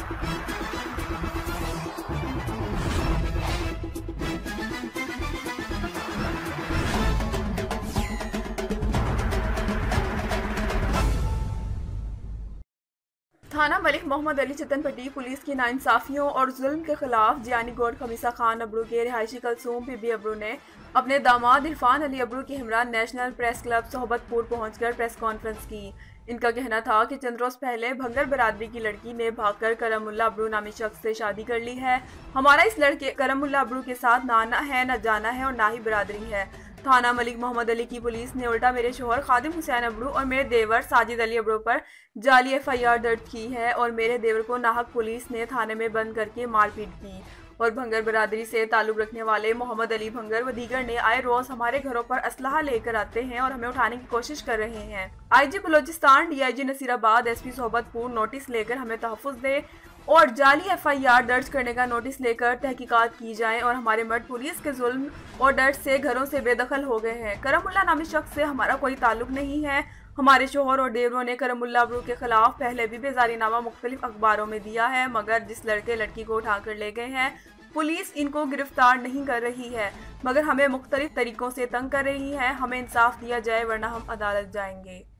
थाना मलिक मोहम्मद अली चतनपट्टी पुलिस की नाइंसाफियों और जुल्म के खिलाफ जियानी गोड खमीसा खान अबरू के रिहायशी कलसूम बीबी अबरू ने अपने दामाद इरफान अली अबरू के हमरा नेशनल प्रेस क्लब सोहबतपुर पहुंचकर प्रेस कॉन्फ्रेंस की। इनका कहना था कि चंद रोज पहले भंगर बरादरी की लड़की ने भागकर करमुल्ला अबरू नामी शख्स से शादी कर ली है। हमारा इस लड़के करमुल्ला अबरू के साथ ना आना है, न जाना है और ना ही बरादरी है। थाना मलिक मोहम्मद अली की पुलिस ने उल्टा मेरे शोहर खादिम हुसैन अबरू और मेरे देवर साजिद अली अबरू पर जाली एफआईआर दर्ज की है और मेरे देवर को नाहक पुलिस ने थाने में बंद करके मारपीट की और भंगर बरादरी से ताल्लुक रखने वाले मोहम्मद अली भंगर व दीगर ने आए रोज हमारे घरों पर असलहा लेकर आते हैं और हमें उठाने की कोशिश कर रहे हैं। IG Balochistan, DIG Nasirabad, SP Sohbatpur notice लेकर हमें तहफ़्फ़ुज़ दे और जाली एफआईआर दर्ज करने का नोटिस लेकर तहकीकात की जाए और हमारे मर्द पुलिस के जुल्म और डर से घरों से बेदखल हो गए हैं। करमुल्ला नामी शख्स से हमारा कोई ताल्लुक नहीं है। हमारे शोहर और देवरों ने करमुल्ला अबरू के खिलाफ पहले भी बेजारीनामा मुख्तलिफ अखबारों में दिया है, मगर जिस लड़के लड़की को उठाकर ले गए हैं पुलिस इनको गिरफ्तार नहीं कर रही है, मगर हमें मुख्तलिफ तरीकों से तंग कर रही है। हमें इंसाफ दिया जाए वरना हम अदालत जाएंगे।